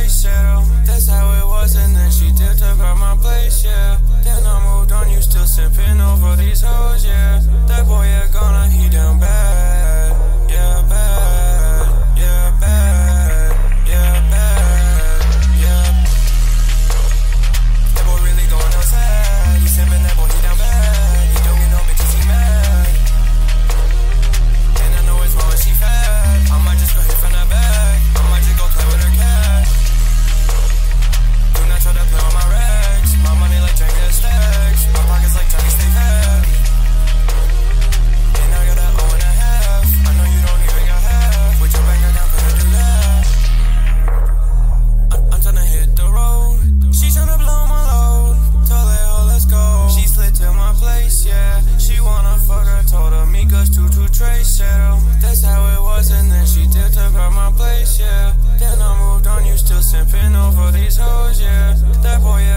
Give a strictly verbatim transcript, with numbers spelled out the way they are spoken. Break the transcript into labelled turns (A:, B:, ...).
A: trace, yeah. That's how it was, and then she dipped about my place, yeah. Then I moved on, you still sipping over these hoes, yeah. That boy, yeah, gonna, he down bad, yeah, bad, yeah, bad, yeah, bad, yeah. That boy really going outside, he sipping, that boy, he down bad. He don't get no bitches, he mad. And I know it's wrong when she fat. I might just go hit from the back, I might just go play with her cat. Do not try to play with my racks. My money like Jenga stacks. My pockets like Johnny stay fat. And I got that O and a half. I know you don't even got half. With your bank account, finna do that. I'm, I'm tryna hit the road. She tryna blow my load. Told her, oh, let's go. She slid to my place, yeah. She wanna fuck her. Told her, Mika's two two trace, yeah. That's how it was, and then she dipped about my place, yeah. Then I moved on, you still simping over these hoes, yeah. That boy, yeah.